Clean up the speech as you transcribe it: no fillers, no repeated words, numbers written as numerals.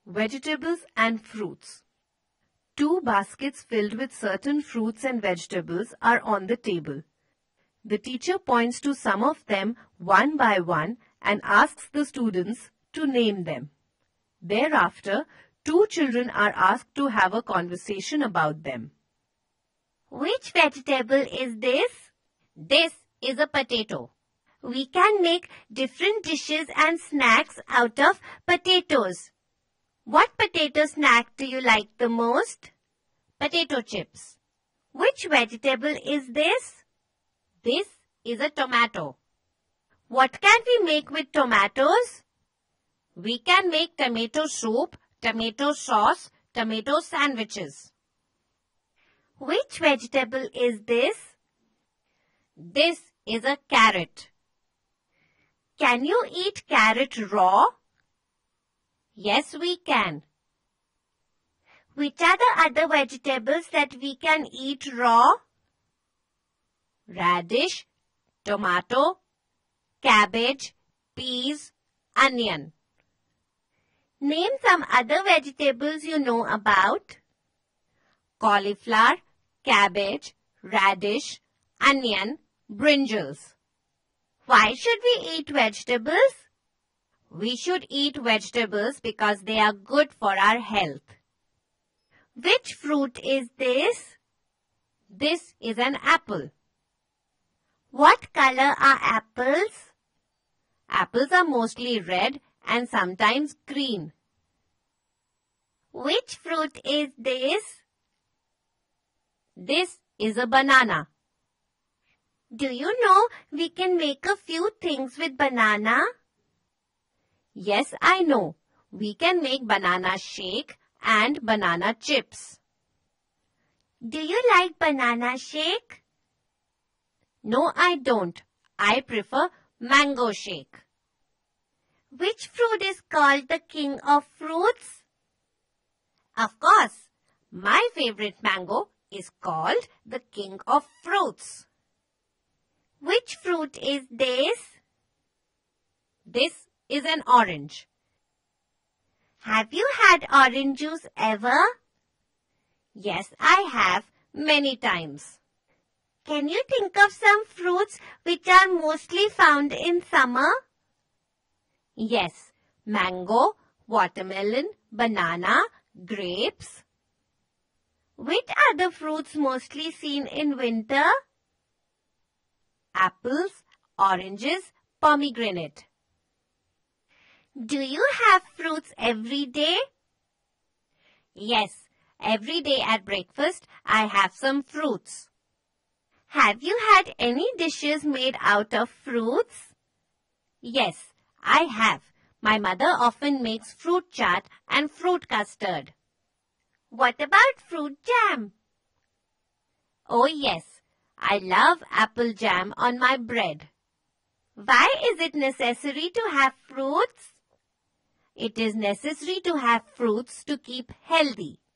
Vegetables and fruits. Two baskets filled with certain fruits and vegetables are on the table. The teacher points to some of them one by one and asks the students to name them. Thereafter, two children are asked to have a conversation about them. Which vegetable is this? This is a potato. We can make different dishes and snacks out of potatoes. What potato snack do you like the most? Potato chips. Which vegetable is this? This is a tomato. What can we make with tomatoes? We can make tomato soup, tomato sauce, tomato sandwiches. Which vegetable is this? This is a carrot. Can you eat carrot raw? Yes, we can. Which are the other vegetables that we can eat raw? Radish, tomato, cabbage, peas, onion. Name some other vegetables you know about. Cauliflower, cabbage, radish, onion, brinjals. Why should we eat vegetables? We should eat vegetables because they are good for our health. Which fruit is this? This is an apple. What color are apples? Apples are mostly red and sometimes green. Which fruit is this? This is a banana. Do you know we can make a few things with banana? Yes, I know. We can make banana shake and banana chips. Do you like banana shake? No, I don't. I prefer mango shake. Which fruit is called the king of fruits? Of course, my favorite mango is called the king of fruits. Which fruit is this? This is an orange. Have you had orange juice ever? Yes, I have many times. Can you think of some fruits which are mostly found in summer? Yes, mango, watermelon, banana, grapes. Which are the fruits mostly seen in winter? Apples, oranges, pomegranate. Do you have fruits every day? Yes, every day at breakfast I have some fruits. Have you had any dishes made out of fruits? Yes, I have. My mother often makes fruit chaat and fruit custard. What about fruit jam? Oh yes, I love apple jam on my bread. Why is it necessary to have fruits? It is necessary to have fruits to keep healthy.